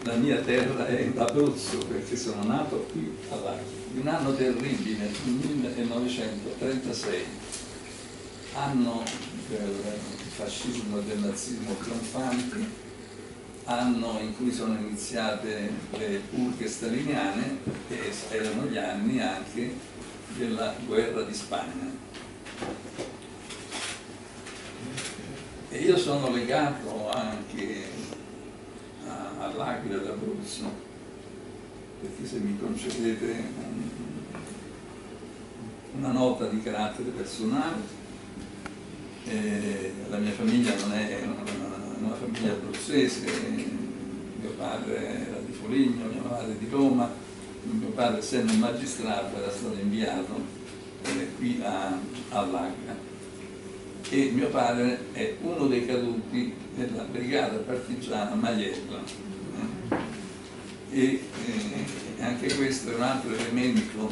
la mia terra è l'Abruzzo, perché sono nato qui all'Aquila. Un anno terribile, il 1936, anno del fascismo e del nazismo trionfanti, anno in cui sono iniziate le purghe staliniane, e erano gli anni anche della guerra di Spagna. E io sono legato anche all'Aquila d'Abruzzo, perché se mi concedete una nota di carattere personale, la mia famiglia non è una famiglia abruzzese, mio padre era di Foligno, mia madre di Roma, mio padre essendo un magistrato era stato inviato qui all'Aquila, e mio padre è uno dei caduti della brigata partigiana Maiella, e anche questo è un altro elemento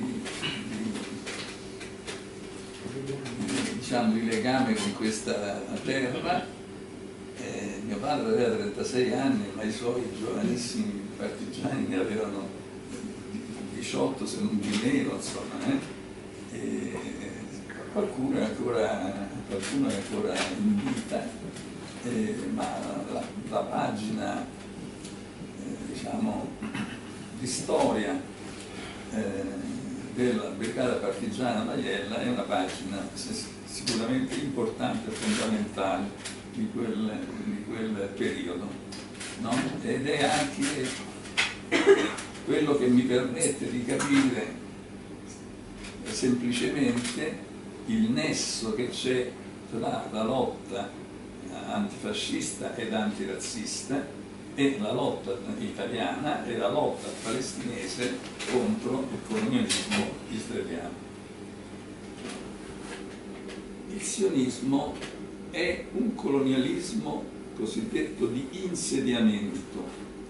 diciamo, di legame con questa terra. Mio padre aveva 36 anni, ma i suoi giovanissimi partigiani ne avevano 18, se non di meno, insomma, e qualcuno è ancora in vita, ma la pagina diciamo di storia della brigata partigiana Maiella è una pagina sicuramente importante e fondamentale di quel periodo, no? Ed è anche quello che mi permette di capire semplicemente il nesso che c'è tra la lotta antifascista ed antirazzista e la lotta italiana e la lotta palestinese contro il colonialismo israeliano. Il sionismo è un colonialismo cosiddetto di insediamento.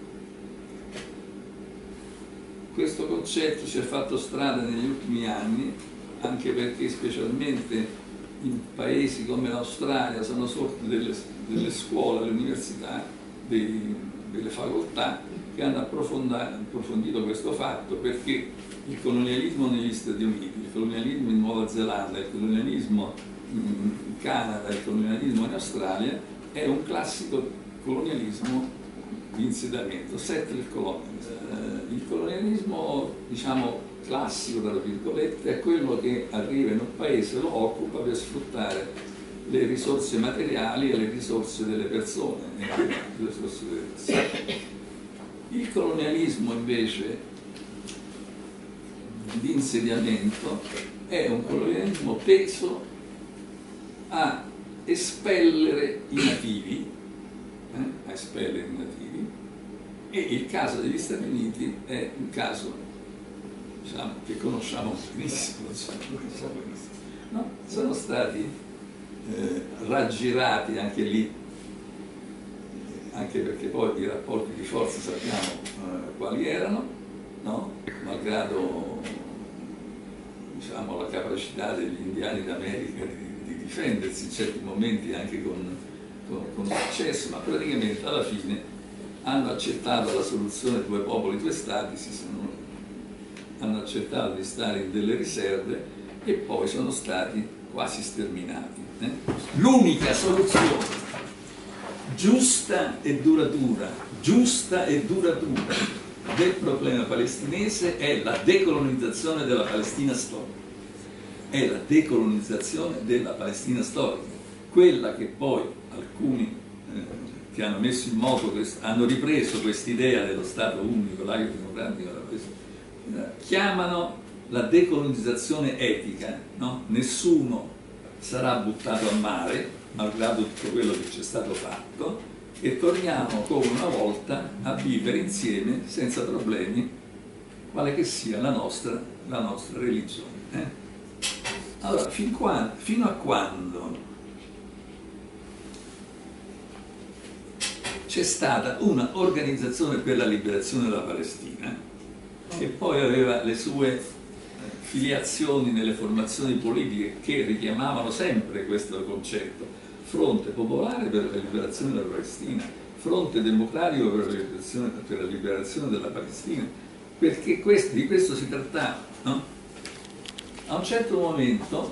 Questo concetto ci ha fatto strada negli ultimi anni, anche perché specialmente in paesi come l'Australia sono sorte delle scuole, le università, delle facoltà che hanno approfondito questo fatto, perché il colonialismo negli Stati Uniti, il colonialismo in Nuova Zelanda, il colonialismo in Canada, il colonialismo in Australia è un classico colonialismo di insediamento, settler colonialism. Il colonialismo, diciamo, classico, tra virgolette, è quello che arriva in un paese, lo occupa per sfruttare le risorse materiali e le risorse delle persone. Il colonialismo invece di insediamento è un colonialismo teso a espellere i nativi, e il caso degli Stati Uniti è un caso, diciamo, che conosciamo benissimo, no? Sono stati raggirati anche lì, anche perché poi i rapporti di forza sappiamo quali erano, no? Malgrado, diciamo, la capacità degli indiani d'America di difendersi in certi momenti anche con successo, ma praticamente alla fine hanno accettato la soluzione due popoli, due stati, hanno accettato di stare in delle riserve e poi sono stati quasi sterminati. L'unica soluzione giusta e duratura del problema palestinese è la decolonizzazione della Palestina storica. È la decolonizzazione della Palestina storica, quella che poi alcuni che hanno messo in moto, hanno ripreso quest'idea dello Stato unico, laico democratico, chiamano la decolonizzazione etica, no? Nessuno sarà buttato a mare, malgrado tutto quello che c'è stato fatto, e torniamo come una volta a vivere insieme senza problemi, quale che sia la nostra religione. Allora, fino a quando c'è stata una organizzazione per la liberazione della Palestina, che poi aveva le sue filiazioni nelle formazioni politiche che richiamavano sempre questo concetto: Fronte Popolare per la Liberazione della Palestina, fronte democratico per la liberazione della Palestina, perché di questo si trattava, no? A un certo momento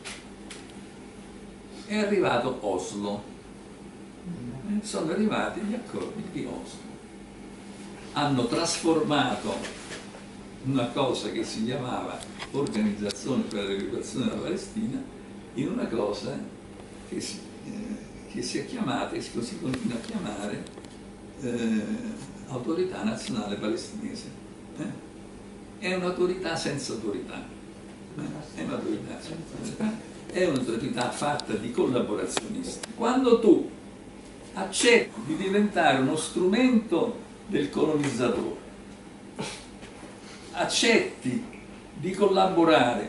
è arrivato Oslo, sono arrivati gli accordi di Oslo, hanno trasformato una cosa che si chiamava Organizzazione per la liberazione della Palestina in una cosa che si è chiamata, e così continua a chiamare, Autorità Nazionale Palestinese. È un'autorità senza autorità, è un'autorità senza autorità, è un'autorità fatta di collaborazionisti. Quando tu accetti di diventare uno strumento del colonizzatore, accetti di collaborare,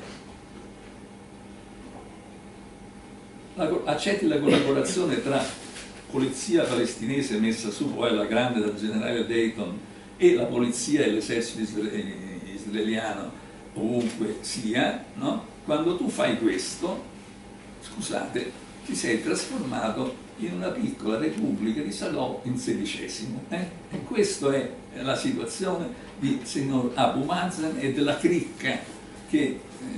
accetti la collaborazione tra polizia palestinese messa su poi alla grande dal generale Dayton e la polizia e l'esercito israeliano ovunque sia, no? Quando tu fai questo, scusate, ti sei trasformato in una piccola repubblica di Salò in XVI. E questa è la situazione di signor Abu Mazen e della cricca che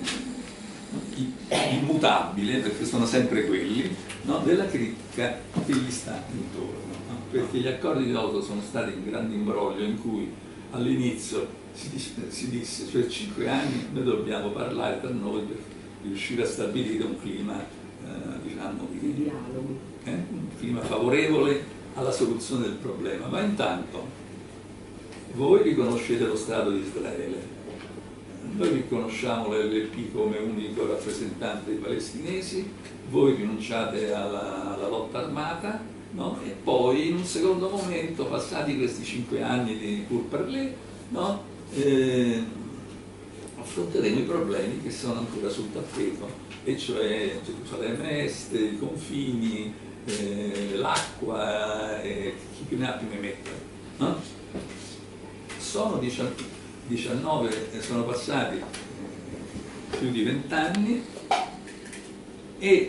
immutabile, perché sono sempre quelli, no? Della cricca che gli sta intorno, no? Perché gli accordi di Oslo sono stati un grande imbroglio in cui all'inizio si disse, cioè 5 anni noi dobbiamo parlare tra noi per riuscire a stabilire un clima diciamo di dialogo, un clima favorevole alla soluzione del problema, ma intanto voi riconoscete lo Stato di Israele, noi riconosciamo l'LP come unico rappresentante dei palestinesi, voi rinunciate alla lotta armata, no? E poi in un secondo momento, passati questi 5 anni di pur parler, no? Affronteremo i problemi che sono ancora sul tappeto, e cioè Gerusalemme Est, i confini, l'acqua, chi più ne ha più ne metta. No? Sono 19, sono passati più di 20 anni e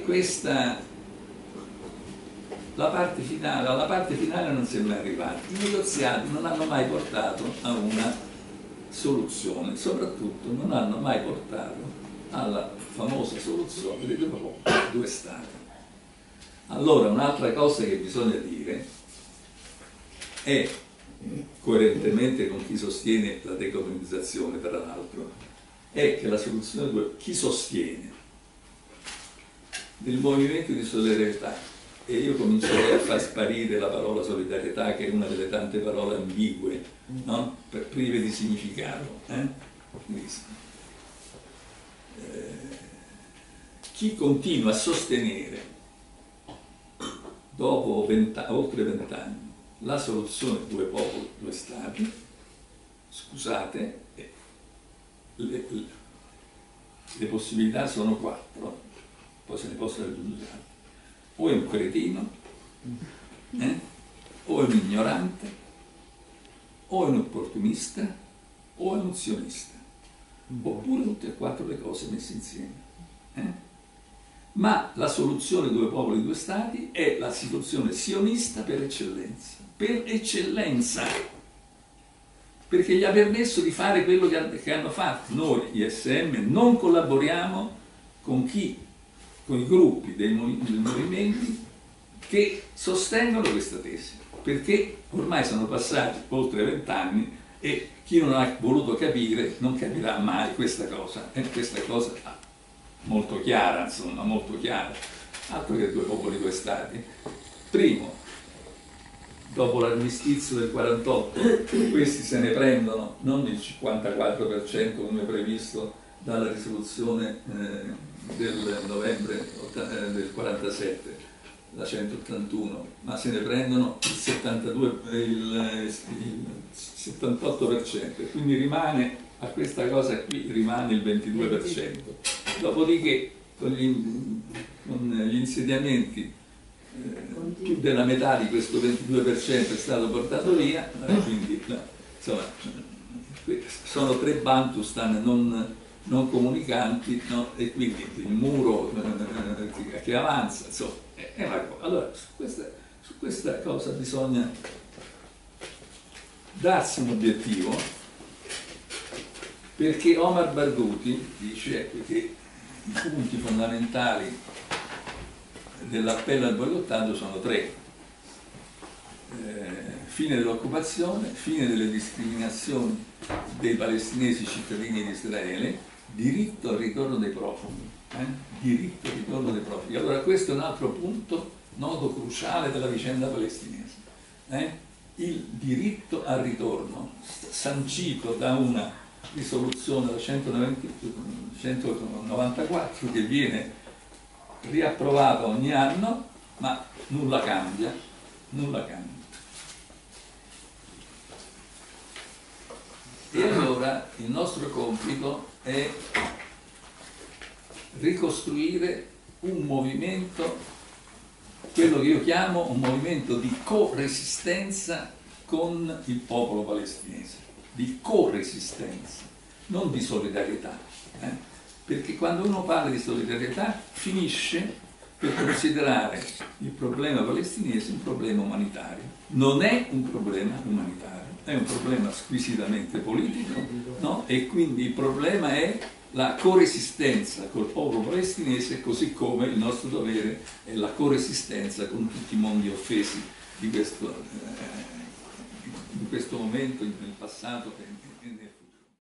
alla parte finale non si è mai arrivati. I negoziati non hanno mai portato a una soluzione, soprattutto non hanno mai portato alla famosa soluzione dei due Stati. Allora, un'altra cosa che bisogna dire è, coerentemente con chi sostiene la decolonizzazione, tra l'altro, è che la soluzione chi sostiene del movimento di solidarietà, e io comincerei a far sparire la parola solidarietà, che è una delle tante parole ambigue, no? Prive di significato. Chi continua a sostenere, dopo oltre 20 anni, la soluzione due popoli, due stati, scusate, le possibilità sono 4, poi se ne possono aggiungere. O è un cretino, o è un ignorante, o è un opportunista, o è un zionista, oppure tutte e 4 le cose messe insieme. Ma la soluzione due popoli, due stati è la soluzione sionista per eccellenza, perché gli ha permesso di fare quello che hanno fatto. Noi, ISM, non collaboriamo con i gruppi dei movimenti che sostengono questa tesi, perché ormai sono passati oltre 20 anni e chi non ha voluto capire non capirà mai questa cosa, questa cosa molto chiara, insomma, molto chiara, altro che due popoli, due stati. Primo, dopo l'armistizio del 48, questi se ne prendono non il 54% come previsto dalla risoluzione del novembre del 47, la 181, ma se ne prendono il 78%, e quindi rimane a questa cosa qui rimane il 22%. Dopodiché con gli insediamenti più della metà di questo 22% è stato portato via, quindi insomma sono 3 Bantustan non comunicanti, no? E quindi il muro che avanza, insomma, è una cosa. Allora, Su questa cosa bisogna darsi un obiettivo, perché Omar Barghouti dice che i punti fondamentali dell'appello al boicottaggio sono tre: fine dell'occupazione, fine delle discriminazioni dei palestinesi cittadini di Israele, diritto al ritorno dei profughi. Diritto al ritorno dei profughi. Allora questo è un altro punto nodo cruciale della vicenda palestinese. Il diritto al ritorno, sancito da una risoluzione del 194 che viene riapprovata ogni anno, ma nulla cambia, nulla cambia. E allora il nostro compito è ricostruire un movimento, quello che io chiamo un movimento di co-resistenza con il popolo palestinese, di co-resistenza, non di solidarietà, perché quando uno parla di solidarietà finisce per considerare il problema palestinese un problema umanitario. Non è un problema umanitario, è un problema squisitamente politico, no? E quindi il problema è la coresistenza col popolo palestinese, così come il nostro dovere è la coresistenza con tutti i mondi offesi di questo momento nel passato